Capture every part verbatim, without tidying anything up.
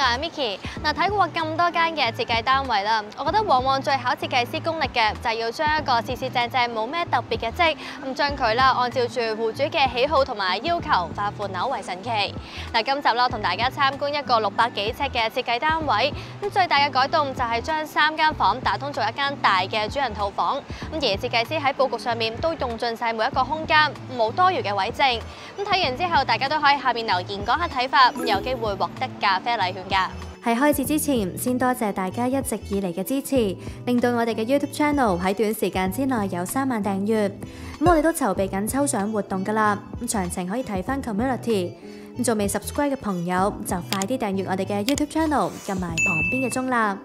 係 Miki。嗱，睇過咁多間嘅設計單位啦，我覺得往往最考設計師功力嘅就係要將一個四四正正冇咩特別嘅則，咁將佢啦按照住戶主嘅喜好同埋要求化腐朽為神奇。嗱，今集啦同大家參觀一個六百幾尺嘅設計單位，咁最大嘅改動就係將三間房打通做一間大嘅主人套房。咁而設計師喺佈局上面都用盡晒每一個空間，冇多餘嘅位剩。咁睇完之後，大家都可以下面留言講下睇法，咁有機會獲得咖啡禮券㗎。 喺開始之前，先多謝大家一直以嚟嘅支持，令到我哋嘅 YouTube Channel 喺短時間之內有三萬訂閱。咁我哋都籌備緊抽獎活動㗎啦，咁詳情可以睇翻 Community。咁仲未 subscribe 嘅朋友就快啲訂閱我哋嘅 YouTube Channel， 撳埋旁邊嘅鐘啦。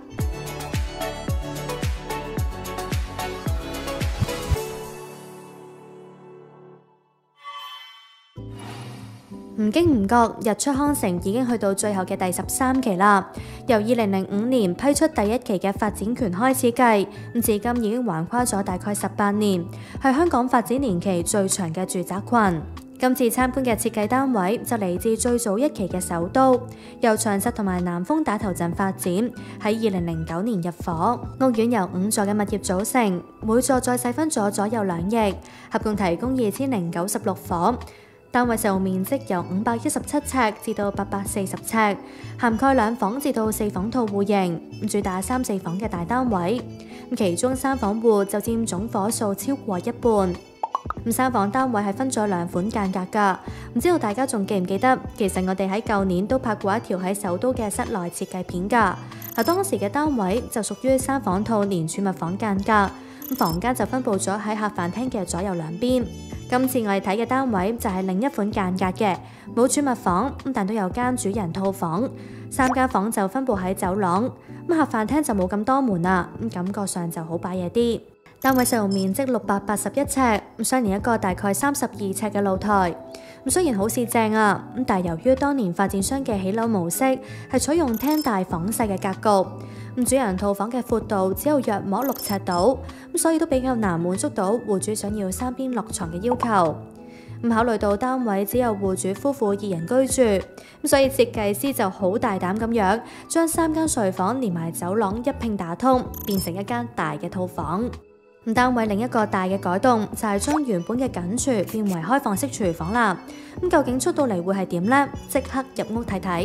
唔經唔覺，日出康城已經去到最後嘅第十三期啦。由二零零五年批出第一期嘅發展權開始計，咁至今已經橫跨咗大概十八年，係香港發展年期最長嘅住宅群。今次參觀嘅設計單位就嚟自最早一期嘅首都，由長實同埋南豐打頭陣發展，喺二零零九年入伙。屋苑由五座嘅物業組成，每座再細分咗左右兩翼，合共提供二千零九十六伙。單位實用面積由五百一十七尺至到八百四十尺，涵蓋兩房至到四房套戶型，主打三四房嘅大單位。其中三房戶就佔總伙數超過一半。咁三房單位係分咗兩款間隔㗎，唔知道大家仲記唔記得？其實我哋喺舊年都拍過一條喺首都嘅室內設計片㗎。嗱，當時嘅單位就屬於三房套連儲物房間隔，咁房間就分佈咗喺客飯廳嘅左右兩邊。今次我哋睇嘅單位就係另一款間隔嘅，冇儲物房，但都有間主人套房，三間房就分佈喺走廊。咁客飯廳就冇咁多門啦，咁感覺上就好擺嘢啲。單位實用面積六百八十一尺，咁相連一個大概三十二尺嘅露台。咁雖然好似正啊，咁但係由於當年發展商嘅起樓模式係採用廳大房細嘅格局，咁主人套房嘅闊度只有約莫六尺度，咁所以都比較難滿足到戶主想要三邊落床嘅要求。咁考慮到單位只有戶主夫婦二人居住，咁所以設計師就好大膽咁樣將三間睡房連埋走廊一併打通，變成一間大嘅套房。咁單位另一個大嘅改動就係將原本嘅緊廚變為開放式廚房啦。咁究竟出到嚟會係點呢？即刻入屋睇睇。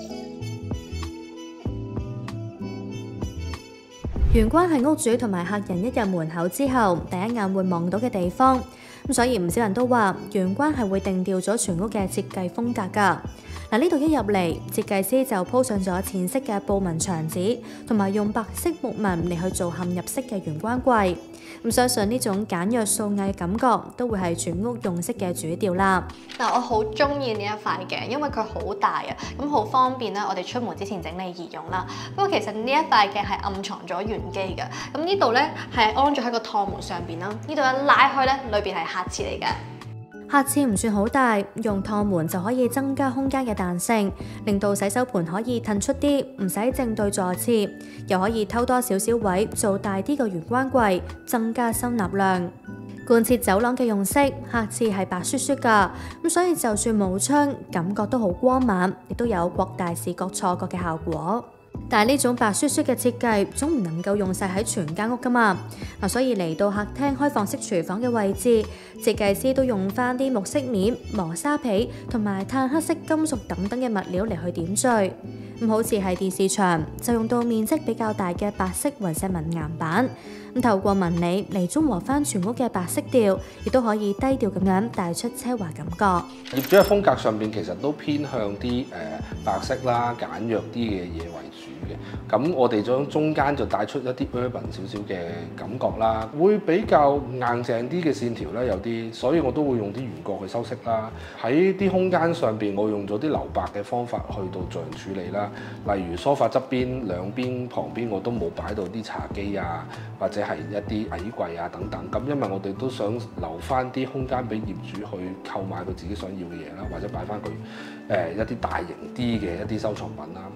玄關係屋主同埋客人一入門口之後第一眼會望到嘅地方，咁所以唔少人都話玄關係會定調咗全屋嘅設計風格㗎。嗱，呢度一入嚟，設計師就鋪上咗淺色嘅布紋牆紙，同埋用白色木紋嚟去做嵌入式嘅玄關櫃。咁相信呢種簡約素藝嘅感覺，都會係全屋用色嘅主調啦。 嗱，我好中意呢一塊嘅，因為佢好大啊，咁好方便啦，我哋出門之前整理易用啦。不過其實呢一塊嘅係暗藏咗玄機嘅，咁呢度咧係安咗喺個趟門上邊啦，呢度一拉開咧，裏邊係客廁嚟嘅。 客廁唔算好大，用趟門就可以增加空間嘅彈性，令到洗手盆可以褪出啲，唔使正對座廁，又可以偷多少少位做大啲個玄關櫃，增加收納量。貫徹走廊嘅用色，客廁係白雪雪㗎，咁所以就算冇窗，感覺都好光猛，亦都有擴大視覺錯覺嘅效果。但係呢種白雪雪嘅設計總唔能夠用晒喺全間屋㗎嘛，嗱，所以嚟到客廳開放式廚房嘅位置，設計師都用翻啲木飾面、磨砂皮同埋碳黑色金屬等等嘅物料嚟去點綴。咁好似係電視牆就用到面積比較大嘅白色雲石紋岩板，咁透過紋理嚟中和翻全屋嘅白色調，亦都可以低調咁樣帶出奢華感覺。 業主嘅風格上邊其實都偏向啲誒、呃、白色啦、簡約啲嘅嘢為主嘅。咁我哋將中間就帶出一啲 urban 少少嘅感覺啦，會比較硬淨啲嘅線條咧有啲，所以我都會用啲圓角去修飾啦。喺啲空間上邊，我用咗啲留白嘅方法去到做處理啦。例如梳化側邊兩邊旁邊我都冇擺到啲茶几啊，或者係一啲矮櫃啊等等。咁因為我哋都想留翻啲空間俾業主去購買佢自己想要嘅嘢啦，或者擺翻佢誒一啲大型啲嘅一啲收藏品啦。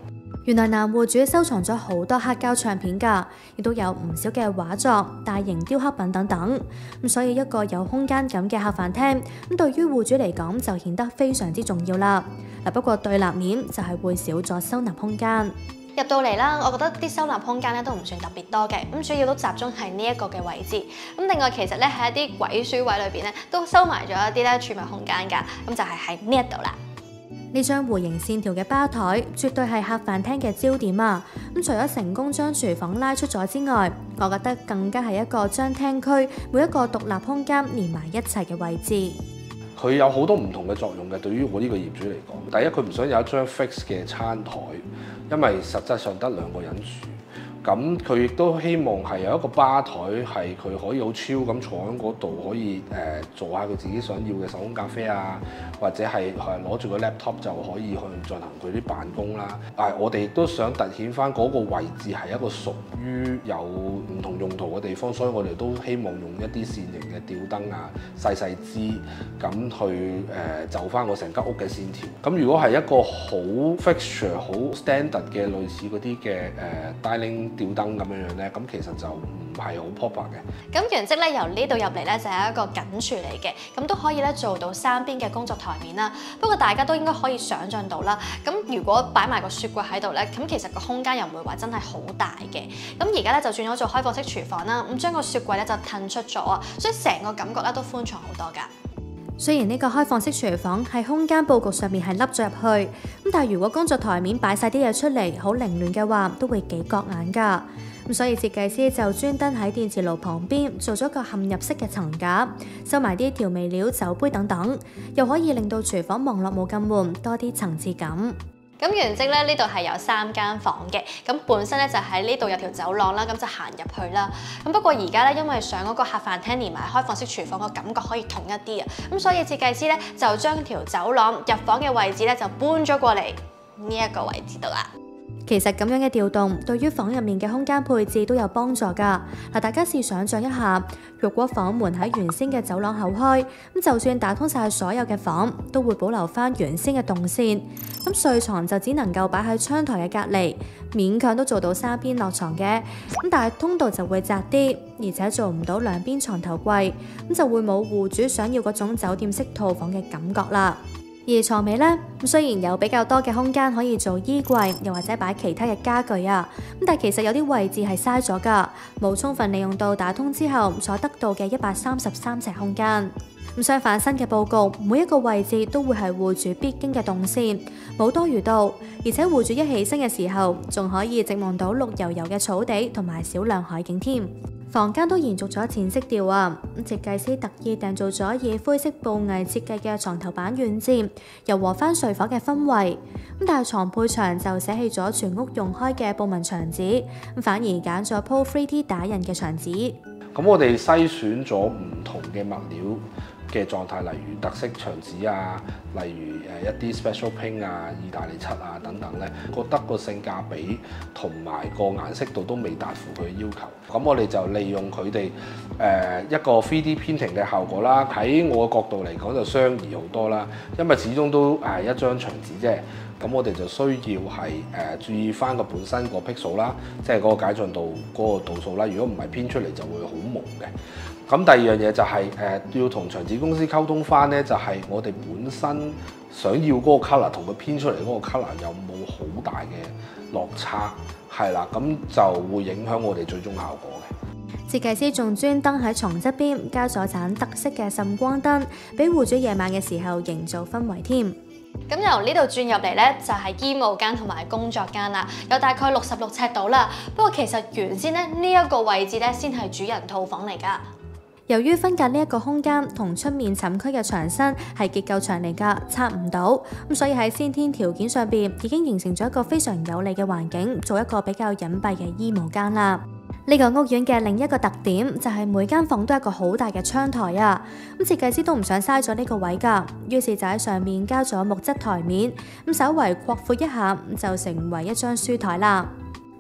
原來男戶主收藏咗好多黑膠唱片㗎，亦都有唔少嘅畫作、大型雕刻品等等。咁所以一個有空間感嘅客飯廳，咁對於戶主嚟講就顯得非常之重要啦。嗱，不過對立面就係會少咗收納空間。 入到嚟啦，我覺得啲收納空間咧都唔算特別多嘅，咁主要都集中喺呢一個嘅位置。咁另外其實咧喺一啲鬼書位裏邊咧，都收埋咗一啲咧儲物空間㗎，咁就係喺呢一度啦。 呢張弧形線條嘅吧台，絕對係客飯廳嘅焦點啊！咁除咗成功將廚房拉出咗之外，我覺得更加係一個將廳區每一個獨立空間連埋一齊嘅位置。 佢有好多唔同嘅作用嘅，對於我呢個業主嚟講，第一佢唔想有一張 fix 嘅餐台，因為實際上得兩個人住。咁佢亦都希望係有一個吧台，係佢可以好超咁坐喺嗰度，可以誒、呃、做下佢自己想要嘅手工咖啡啊，或者係係攞住個 laptop 就可以去進行佢啲辦公啦。但係我哋亦都想凸顯翻嗰個位置係一個屬於有唔同用途嘅地方，所以我哋都希望用一啲線型嘅吊燈啊，細細支咁去誒、呃、就翻我成間屋嘅線條。咁如果係一個好 fixture、好 standard 嘅類似嗰啲嘅誒 dining吊燈咁樣樣咧，咁其實就唔係好 proper 嘅。 咁原則咧由呢度入嚟咧就係一個緊櫥嚟嘅，咁都可以咧做到三邊嘅工作台面啦。不過大家都應該可以想像到啦，咁如果擺埋個雪櫃喺度咧，咁其實個空間又唔會話真係好大嘅。咁而家咧就轉咗做開放式廚房啦，咁將個雪櫃咧就騰出咗啊，所以成個感覺咧都寬敞好多㗎。 雖然呢個開放式廚房喺空間佈局上面係凹咗入去，咁但係如果工作台面擺晒啲嘢出嚟，好凌亂嘅話，都會幾覺眼㗎。咁所以設計師就專登喺電磁爐旁邊做咗個嵌入式嘅層架，收埋啲調味料、酒杯等等，又可以令到廚房望落冇咁悶，多啲層次感。 咁原則咧呢度係有三間房嘅，咁本身咧就喺呢度有條走廊啦，咁就行入去啦。咁不過而家咧因為上嗰個客飯廳連埋開放式廚房個感覺可以統一啲啊，咁所以設計師咧就將條走廊入房嘅位置咧就搬咗過嚟呢一個位置度啦。 其實咁樣嘅調動對於房入面嘅空間配置都有幫助㗎。嗱，大家試想像一下，若果房門喺原先嘅走廊口開，咁就算打通晒所有嘅房，都會保留翻原先嘅動線。咁睡床就只能夠擺喺窗台嘅隔離，勉強都做到三邊落床嘅。咁但係通道就會窄啲，而且做唔到兩邊床頭櫃，咁就會冇戶主想要嗰種酒店式套房嘅感覺啦。而床尾呢，雖然有比較多嘅空間可以做衣櫃，又或者擺其他嘅家具啊，咁但係其實有啲位置係嘥咗㗎，冇充分利用到打通之後所得到嘅一百三十三尺空間。咁相反，新嘅佈局，每一個位置都會係戶主必經嘅動線，冇多餘到，而且戶主一起身嘅時候，仲可以直望到綠油油嘅草地同埋少量海景添。房間都延續咗淺色調啊！設計師特意訂造咗以灰色布藝設計嘅床頭板軟墊，柔和翻睡房嘅氛圍。咁但係床配牆就捨棄咗全屋用開嘅布紋牆紙，反而揀咗鋪 三 D 打印嘅牆紙。 咁我哋篩選咗唔同嘅物料嘅狀態，例如特色牆紙啊，例如誒一啲 special paint 啊、意大利漆啊等等咧，覺得個性價比同埋個顏色度都未達乎佢嘅要求。咁我哋就利用佢哋誒一個 三 D printing 嘅效果啦。喺我嘅角度嚟講就相宜好多啦，因為始終都係一張牆紙啫。咁我哋就需要係誒、呃、注意翻個本身個 pixel 啦，即係嗰個解像度嗰個度數啦。如果唔係編出嚟就會好朦嘅。咁第二樣嘢就係、是、誒、呃、要同牆紙公司溝通翻咧，就係、是、我哋本身想要嗰個 colour 同佢編出嚟嗰個 colour 有冇好大嘅落差，係啦，咁就會影響我哋最終效果嘅。 設計師仲專登喺床側邊加咗盞特色嘅滲光燈，俾戶主夜晚嘅時候營造氛圍添。 咁由呢度轉入嚟咧，就係衣帽間同埋工作間啦，有大概六十六尺度啦。不過其實原先咧呢一個位置咧，先係主人套房嚟㗎。 由於分隔呢一個空間同出面寢區嘅牆身係結構牆嚟㗎，拆唔到，咁所以喺先天條件上邊已經形成咗一個非常有利嘅環境，做一個比較隱蔽嘅衣帽間啦。呢個屋苑嘅另一個特點就係每間房都有一個好大嘅窗台啊！咁設計師都唔想嘥咗呢個位㗎，於是就喺上面加咗木質台面，咁稍為擴闊一下就成為一張書台啦。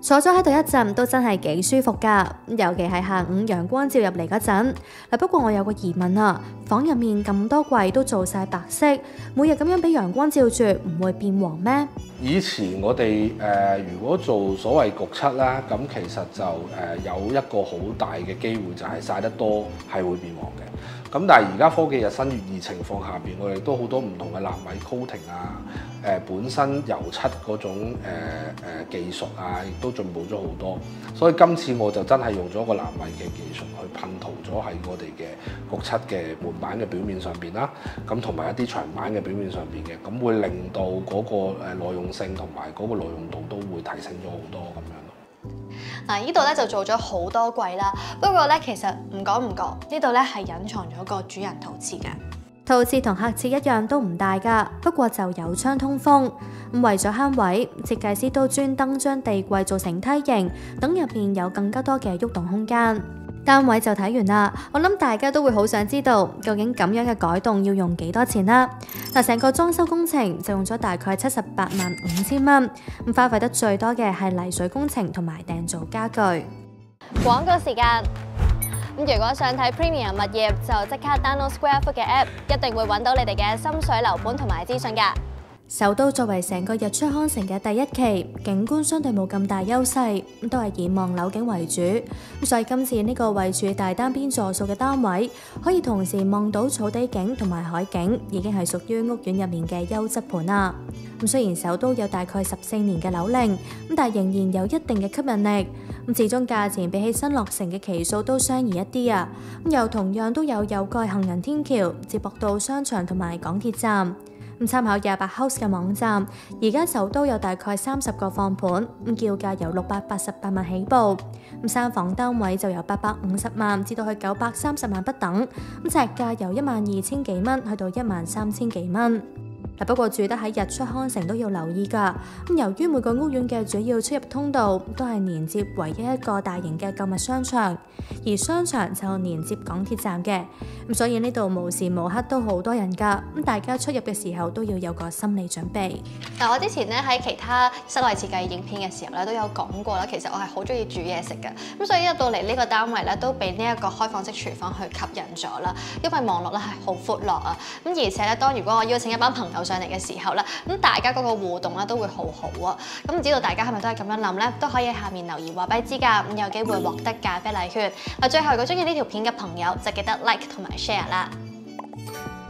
坐咗喺度一陣都真係幾舒服㗎，尤其係下午陽光照入嚟嗰陣。嗱，不過我有個疑問啊，房入面咁多櫃都做晒白色，每日咁樣俾陽光照住，唔會變黃咩？ 以前我哋誒、呃、如果做所謂焗漆啦，咁其實就誒、呃、有一個好大嘅機會就係曬得多係會變黃嘅。咁但係而家科技日新月異情況下邊，我哋都好多唔同嘅納米 coating 啊，誒、呃、本身油漆嗰種誒誒、呃、技術啊，亦都進步咗好多。所以今次我就真係用咗個納米嘅技術去噴塗咗喺我哋嘅焗漆嘅門板嘅表面上邊啦，咁同埋一啲牆板嘅表面上邊嘅，咁會令到嗰個誒耐用性同埋嗰個耐用度都會提升咗好多咁樣咯。 嗱，呢度咧就做咗好多櫃啦，不過咧其實唔講唔覺，呢度咧係隱藏咗個主人陶瓷嘅。 陶瓷同客廁一樣都唔大㗎，不過就有窗通風。咁為咗慳位，設計師都專登將地櫃做成梯形，等入面有更加多嘅喐動空間。單位就睇完啦，我諗大家都會好想知道究竟咁樣嘅改動要用幾多錢啦。嗱，成個裝修工程就用咗大概七十八萬五千蚊，咁花費得最多嘅係泥水工程同埋訂造家具。 廣告時間。咁如果想睇 Premium 物業，就即刻 download Square Foot 嘅 app， 一定會揾到你哋嘅心水樓盤同埋資訊㗎。 首都作為成個日出康城嘅第一期，景觀相對冇咁大優勢，咁都係以望樓景為主。咁所以今次呢個位處大單邊座數嘅單位，可以同時望到草地景同埋海景，已經係屬於屋苑入面嘅優質盤啦。咁雖然首都有大概十四年嘅樓齡，咁但係仍然有一定嘅吸引力。咁始終價錢比起新落成嘅期數都相宜一啲啊。咁又同樣都有有蓋行人天橋接駁到商場同埋港鐵站。咁參考廿八 House 嘅網站，而家首都有大概三十個放盤，咁叫價由六百八十八萬起步，咁三房單位就由八百五十萬至到去九百三十萬不等，咁尺價由一萬二千幾蚊去到一萬三千幾蚊。不過住得喺日出康城都要留意㗎。咁由於每個屋苑嘅主要出入通道都係連接唯一一個大型嘅購物商場，而商場就連接港鐵站嘅，咁所以呢度無時無刻都好多人㗎。咁大家出入嘅時候都要有個心理準備。 嗱，我之前咧喺其他室內設計影片嘅時候咧都有講過啦，其實我係好中意煮嘢食嘅，咁所以一到嚟呢個單位咧都俾呢一個開放式廚房去吸引咗啦，因為望落咧係好闊落啊，咁而且咧當如果我邀請一班朋友上嚟嘅時候咧，咁大家嗰個互動咧都會好好啊！咁唔知道大家係咪都係咁樣諗咧？都可以喺下面留言話俾知㗎，咁有機會獲得咖啡禮券。嗱，最後如果中意呢條片嘅朋友就記得 like 同埋 share 啦。